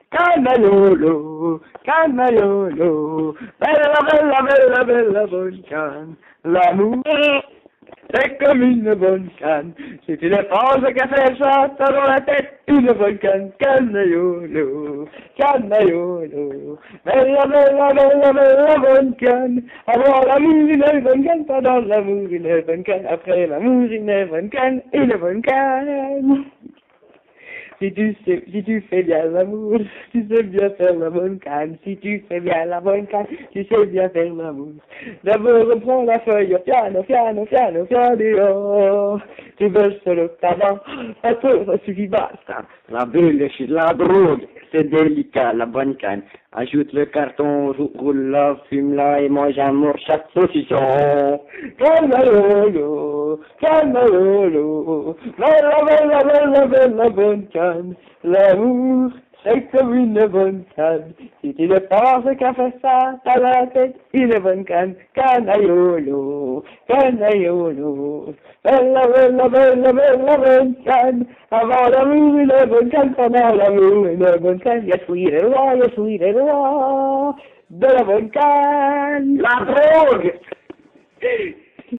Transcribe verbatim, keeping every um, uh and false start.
Cannaiolo, cannaiolo, bella, bella, bella, bella bonne canne. L'amour c'est comme une bonne canne. Si tu ne penses qu'à faire ça, t'as dans la tête une bonne canne. Cannaiolo, cannaiolo, bella, bella, bella, bella bonne canne. Avant l'amour, une bonne canne, pendant l'amour, une bonne canne. Après l'amour, une bonne canne, une bonne canne. Si tu sais, si tu fais bien l'amour, tu sais bien faire la bonne canne. Si tu fais bien la bonne canne, tu sais bien faire l'amour. D'abord reprends la feuille au piano, piano, piano, piano. Tu verses le tabac, un peu, ça suffit, basta. La bulle, c'est la drogue, c'est délicat, la bonne canne. Ajoute le carton, roule-la, fume-la et mange un morceau de saucisson. Cannaiolo, cannaiolo, bella, bella, bella, bella bonne canne. L'amour, c'est comme une bonne canne. Si tu ne penses qu'à faire ça, t'as la tête une bonne canne. Cannaiolo, cannaiolo, bella, bella, bella, bella bonne canne. Avant l'amour, une bonne canne, pendant l'amour, une bonne canne. Je suis le roi, je suis le roi de la bonne canne. La drogue!